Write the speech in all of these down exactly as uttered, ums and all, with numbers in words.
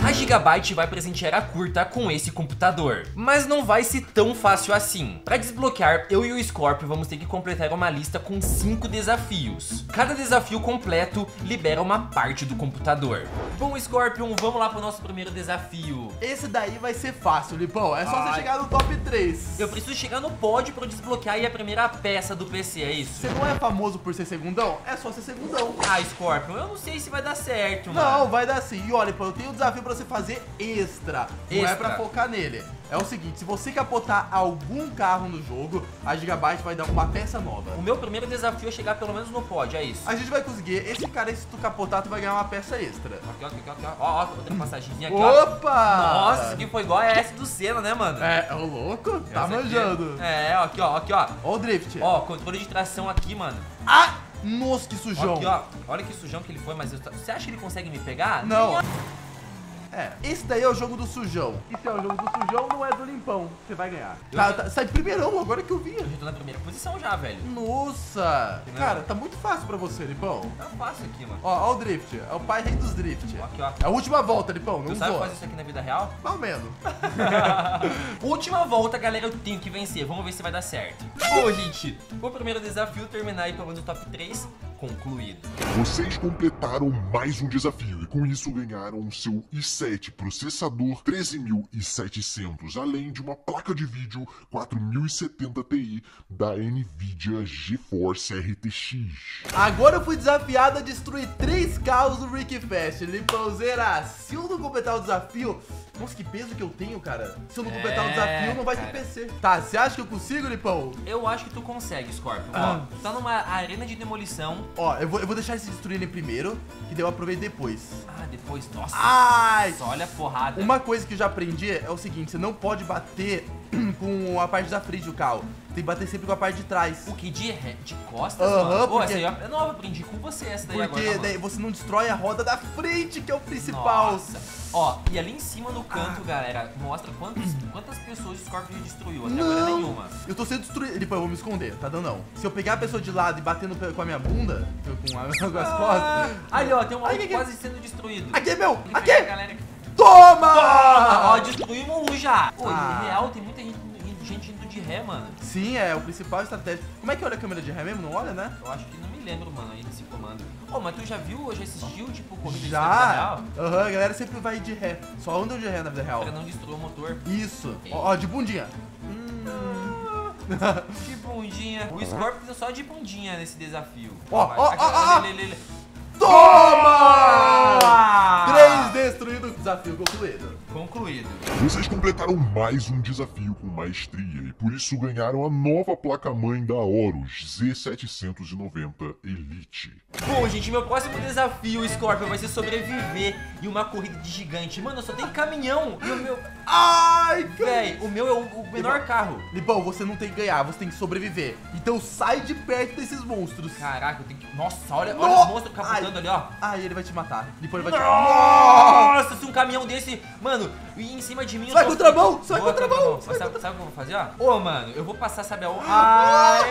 A Gigabyte vai presentear a Curta com esse computador, mas não vai ser tão fácil assim. Para desbloquear, eu e o Scorpio vamos ter que completar uma lista com cinco desafios. Cada desafio completo libera uma parte do computador. Bom, Scorpion, vamos lá pro nosso primeiro desafio. Esse daí vai ser fácil, Lipão. É só Ai. você chegar no top três. Eu preciso chegar no pódio para desbloquear aí a primeira peça do P C, é isso? Você não é famoso por ser segundão? É só ser segundão. Ah, Scorpion, eu não sei se vai dar certo, mano. Não, vai dar sim. E olha, Lipão, eu tenho um desafio pra você fazer extra. Não Extra. é pra focar nele. É o seguinte, se você capotar algum carro no jogo, a Gigabyte vai dar uma peça nova. O meu primeiro desafio é chegar pelo menos no pódio, é isso. A gente vai conseguir. Esse cara, se tu capotar, tu vai ganhar uma peça extra. Aqui, ó, aqui, ó, aqui, ó. Ó, ó, outra passagenzinha aqui, ó. Opa! Nossa, isso aqui foi igual a S do Senna, né, mano? É, é o louco? Tá Essa aqui manjando. É, ó, aqui, ó, aqui, ó. Ó o drift. Ó, controle de tração aqui, mano. Ah! Nossa, que sujão. Aqui, ó. Olha que sujão que ele foi, mas eu- você acha que ele consegue me pegar? Não. É, esse daí é o jogo do sujão. Isso é o jogo do sujão, não é do limpão. Você vai ganhar. Eu Tá, já- tá, sai primeirão, agora que eu vi. Eu já tô na primeira posição já, velho. Nossa. Não. Cara, tá muito fácil pra você, Lipão. Tá fácil aqui, mano. Ó, ó o drift. É o pai rei dos drift. Ó, aqui, ó. É a última volta, Lipão. Não Tu sabe usou. fazer isso aqui na vida real? Mais ou menos. Última volta, galera, eu tenho que vencer. Vamos ver se vai dar certo. Bom, gente, o primeiro desafio terminar aí pelo menos o top três concluído. Vocês completaram mais um desafio e com isso ganharam o seu i sete processador treze mil e setecentos, além de uma placa de vídeo quatro mil e setenta Ti da Nvidia GeForce R T X. Agora eu fui desafiado a destruir três carros do Rick Fast. Lipãozeira, se eu não completar o desafio... Nossa, que peso que eu tenho, cara. Se eu não completar o É, desafio, não vai cara. ter P C. Tá, você acha que eu consigo, Lipão? Eu acho que tu consegue, Scorpion. Ah. Ó, tu tá numa arena de demolição. Ó, eu vou, eu vou deixar eles se destruírem primeiro, que daí eu aproveito depois. Ah, depois, nossa. Ai! Nossa, olha a porrada. Uma coisa que eu já aprendi é o seguinte, você não pode bater com a parte da frente do carro. Tem que bater sempre com a parte de trás. O que? De, ré- de costas, Aham, mano? Pô, porque- essa aí eu, não, eu aprendi com você essa daí agora, Porque mano. daí você não destrói a roda da frente, que é o principal. Nossa. Ó, e ali em cima no canto, galera, mostra quantas, quantas pessoas o Scorpion já destruiu. Até agora Não! nenhuma. Eu tô sendo destruído. Depois eu vou me esconder, tá dando não. Se eu pegar a pessoa de lado e bater no pe- com a minha bunda, com, a, com as costas... Ali, ó, tem um Ai, maluco que que é? quase sendo destruído. Aqui é meu! Ele Aqui! pega a galera aqui. Toma! Toma! Ó, destruímos um já. Pô, Ah. em real tem muita gente, gente indo de ré, mano. Sim, é o principal estratégia. Como é que olha a câmera de ré mesmo? Não olha, né? Eu acho que não me lembro, mano, aí desse comando. Ô, mas tu já viu ou já assistiu, tipo, corrida de vida Já! real? Aham, a galera sempre vai de ré. Só andam de ré na vida real. Pra não destruir o motor. Isso. Ó, ó, de bundinha. De bundinha. O Scorpion tá só de bundinha nesse desafio. Ó, Vai. ó, Aqui, ó, ó, ó. lê, lê, lê, lê. Toma! Ah! Três destruído, desafio concluído. Concluído. Vocês completaram mais um desafio com maestria e por isso ganharam a nova placa-mãe da Horus Z setecentos e noventa Elite. Bom, gente, meu próximo desafio, Scorpion, vai ser sobreviver em uma corrida de gigante. Mano, só tem caminhão e o meu... Ai, cara. Véi, o meu é o, o menor carro. Lipão, você não tem que ganhar, você tem que sobreviver. Então sai de perto desses monstros. Caraca, eu tenho que... Nossa, olha, No- olha os monstros capotando Ai. ali, ó. Ai, ele vai te matar. Lipão, ele vai te Nossa, se um caminhão desse... Mano, e em cima de mim... eu Sai tô- contramão, sai Boa, contramão, Mas sai sabe, sabe o que eu vou fazer, ó? Ô, mano, eu vou passar, sabe aonde? Ai...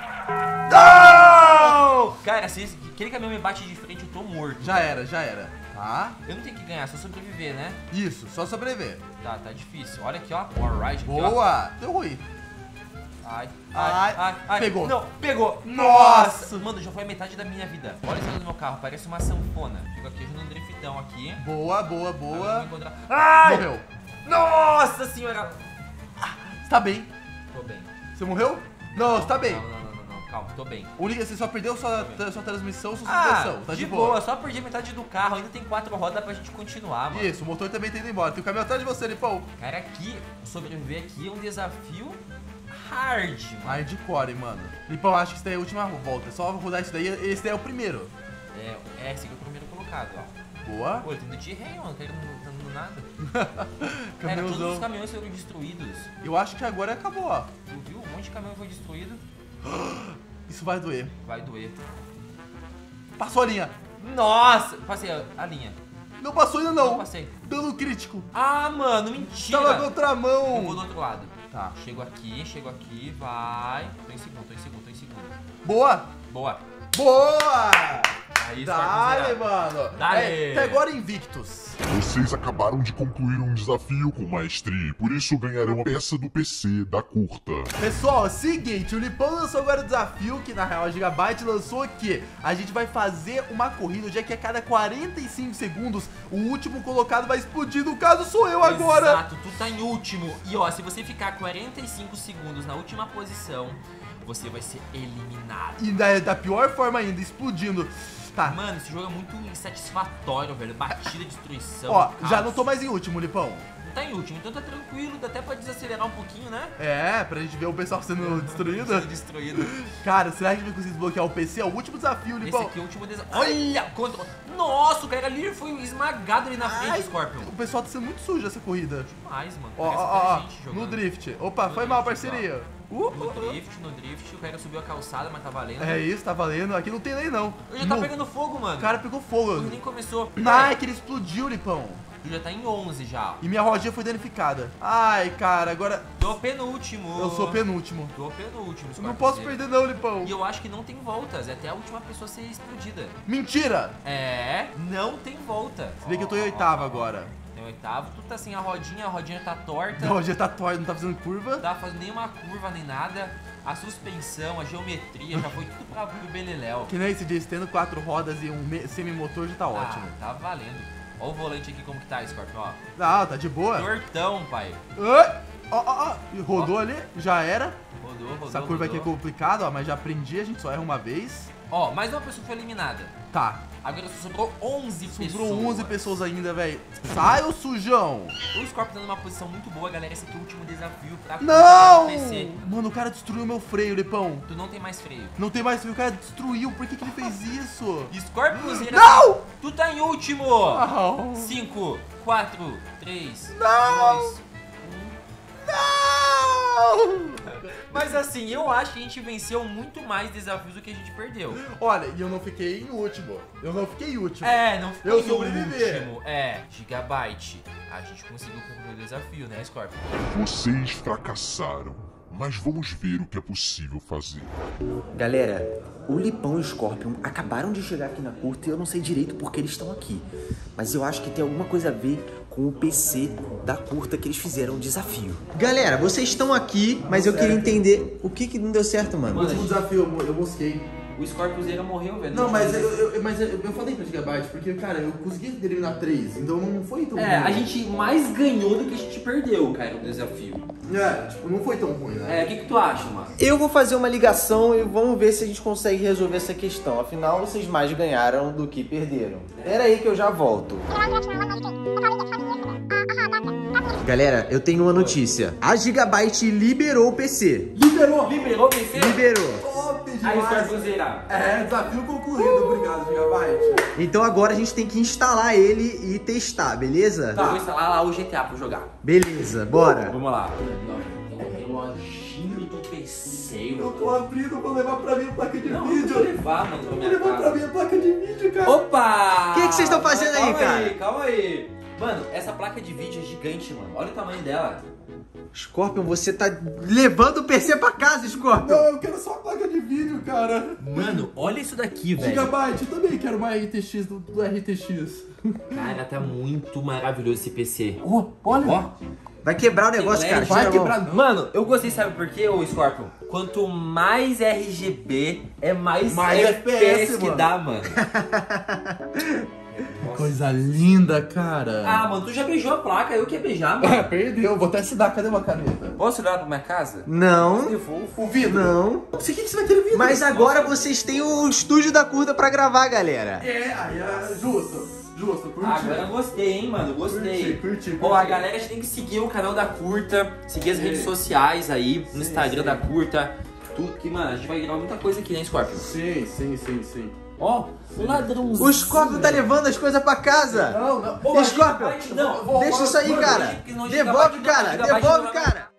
Não! Cara, se esse- aquele caminhão me bate de frente, eu tô morto. Já era, já era. Tá? Eu não tenho que ganhar, só sobreviver, né? Isso, só sobreviver. Tá, tá difícil. Olha aqui, ó. Alright, aqui, ó. Boa! Deu ruim. Ai, Ai, ai, ai, ai. pegou. Não, pegou. Nossa. Mano, já foi a metade da minha vida. Olha isso no meu carro, parece uma sanfona. Chego aqui, já no driftão aqui. Boa, boa, Agora eu boa. vou encontrar- Ai! Morreu. Nossa senhora! Você tá bem? Tô bem. Você morreu? Não, você tá bem. Não, não, não, não, não. Calma, tô bem. Única, você só perdeu sua, Tô bem. sua transmissão, sua Ah, suspensão. Tá de, de, boa. só perdi metade do carro. Ainda tem quatro rodas pra gente continuar, mano. Isso, o motor também tá indo embora. Tem o caminhão atrás de você, Lipão. Cara, aqui, sobreviver aqui é um desafio hard, mano. Hardcore, mano. Lipão, acho que isso daí é a última volta. É só rodar isso daí. Esse daí é o primeiro. É, é, esse aqui é o primeiro colocado, ó. Boa. Pô, eu tô indo de rei, mano. Não quero não tá dando nada. Cara, todos os Caminhãozão. caminhões foram destruídos. Eu acho que agora acabou, ó. Tu viu? Um monte de caminhão foi destruído. Isso vai doer. Vai doer. Passou a linha. Nossa! Passei a, a linha. Não passou ainda Não não. passei. Dano crítico. Ah, mano, mentira! Tava Eu vou contramão. do outro lado. Tá. Chego aqui, chego aqui, vai. Tô em segundo, tô em segundo, tô em segundo. Boa. Boa. Boa. Aí, Dale, Scorpion, mano. Dale. É, até agora invictos. Vocês acabaram de concluir um desafio com maestria e por isso ganharão a peça do P C da curta. Pessoal, é o seguinte, o Lipão lançou agora o desafio, que na real a Gigabyte lançou que a gente vai fazer uma corrida, onde é que a cada quarenta e cinco segundos o último colocado vai explodir, no caso sou eu agora. Exato, tu tá em último. E ó, se você ficar quarenta e cinco segundos na última posição, você vai ser eliminado. E da, da pior forma ainda, explodindo. Tá. Mano, esse jogo é muito insatisfatório, velho. Batida, destruição. Ó, caos. já não tô mais em último, Lipão. Não tá em último, então tá tranquilo, dá até pra desacelerar um pouquinho, né? É, pra gente ver o pessoal sendo destruído. Sendo destruído. Cara, será que a gente vai conseguir desbloquear o P C? É o último desafio, Esse Lipão. aqui é o último desafio. Olha quanto... Nossa, o cara ali foi esmagado ali na frente, Ai, Scorpion. o pessoal tá sendo muito sujo essa corrida. Demais, mano. Ó, Parece ó, até ó, gente no jogando. drift. Opa, No foi mal, drift, parceria. Uh, No uh, uh. drift, no drift, o cara subiu a calçada, mas tá valendo. É isso, tá valendo. Aqui não tem lei, não. Ele já tá Não. pegando fogo, mano. O cara pegou O fogo. jogo nem começou. Ai, que ele explodiu, Lipão. Tu já tá em onze já. E minha rodinha foi danificada. Ai, cara, agora Tô penúltimo. eu sou penúltimo. Tô penúltimo. Eu não posso perder não, Lipão. E eu acho que não tem voltas, é até a última pessoa ser explodida. Mentira! É, não tem volta. Se vê que eu tô em oitavo agora. Tem oitavo, tu tá sem a rodinha, a rodinha tá torta. A rodinha tá torta, não tá fazendo curva. Não tá fazendo nenhuma curva nem nada. A suspensão, a geometria, já foi tudo pra pro beleléu. Que nem esse dia, tendo quatro rodas e um me- semi-motor já tá ótimo. Ah, tá valendo. Ó o volante aqui como que tá, Scorpion, ó. Ah, tá de boa. Tortão, pai. Ai, Ó, ó, ó. E rodou ali, já era. Rodou, rodou, Essa curva aqui é rodou. complicada, ó, mas já aprendi, a gente só erra uma vez. Ó, mais uma pessoa foi eliminada. Tá. Agora só sobrou onze pessoas. Sobrou onze pessoas ainda, velho. Sai, ô sujão! O Scorpion tá numa posição muito boa, galera. Esse aqui é o último desafio pra Não! o P C. Mano, o cara destruiu meu freio, Lipão. Tu não tem mais freio. Não tem mais freio, o cara destruiu. Por que, que ele fez isso? Scorpion zera. Não! Tu tá em último! Não! cinco, quatro, três, Não! dois. Não! Mas assim, eu acho que a gente venceu muito mais desafios do que a gente perdeu. Olha, e eu não fiquei em último. Eu não fiquei em último. É, não ficou Eu em sobrevivi. último. É, Gigabyte. A gente conseguiu concluir o desafio, né, Scorpion? Vocês fracassaram, mas vamos ver o que é possível fazer. Galera, o Lipão e o Scorpion acabaram de chegar aqui na curta e eu não sei direito porque eles estão aqui. Mas eu acho que tem alguma coisa a ver com o P C da curta que eles fizeram o desafio. Galera, vocês estão aqui, mas eu queria entender o que que não deu certo, mano. O último desafio, eu, eu mosquei. O Scorpion Zera morreu, velho. Não, mas eu, eu, mas eu, eu falei pra Gigabyte, porque, cara, eu consegui eliminar três, então não foi tão É, ruim. a gente mais ganhou do que a gente perdeu, cara, no desafio. É, tipo, não foi tão ruim, né? É, o que que tu acha, mano? Eu vou fazer uma ligação e vamos ver se a gente consegue resolver essa questão. Afinal, vocês mais ganharam do que perderam. Pera aí que eu já volto. Galera, eu tenho uma notícia. A Gigabyte liberou o P C. Liberou! Liberou o P C? Liberou. Top Aí o demais! Scorpion Zera. É, desafio concluído, obrigado, Gigabyte. Então agora a gente tem que instalar ele e testar, beleza? Tá, vou instalar lá o G T A pra jogar. Beleza, bora. Vamos lá. Reloginho do P C, Eu tô abrindo, vou levar pra mim a placa de Não, eu vídeo. vou levar, mano, pra Vou minha levar pra casa. mim a placa de vídeo, cara. Opa! O que que vocês estão fazendo aí, calma cara? Calma aí, calma aí. Mano, essa placa de vídeo é gigante, mano. Olha o tamanho dela. Scorpion, você tá levando o P C pra casa, Scorpion. Não, eu quero só a placa de vídeo, cara. Mano, olha isso daqui, Gigabyte, eu também quero uma R T X do, do R T X. Cara, tá muito maravilhoso esse P C. Oh, olha. Ó. Vai quebrar o negócio, Tem cara. L E D. Tira a Vai mão. quebrar não. Mano, eu gostei, sabe por quê, ô Scorpion? Quanto mais R G B, é mais, Mais F P S, F P S, que mano. dá, mano. Coisa linda, cara. Ah, mano, tu já beijou a placa, eu que ia beijar, mano. Ah, perdeu. Vou até se dar. Cadê uma caneta? Posso levar pra minha casa? Não, Devolvo. O vidro. não. Você que que você vai ter vidro? Mas agora vocês têm o estúdio da curta pra gravar, galera. É, aí é justo. Justo, curti. Agora eu gostei, hein, mano, gostei. Curti, curti, Ó, a curti. galera já tem que seguir o canal da Curta, seguir as Sim. redes sociais aí, no Sim, Instagram sim. da Curta. Tudo que, mano, a gente vai gravar muita coisa aqui, né, Scorpion? Sim, sim, sim, sim. Ó, o ladrãozinho. O Scorpion tá levando as coisas pra casa. Não, não. Ô, Scorpion, Gigabyte, não. vou- Deixa isso aí, Mano, cara. não, Devolve, Gigabyte, cara. Gigabyte Devolve, não, cara.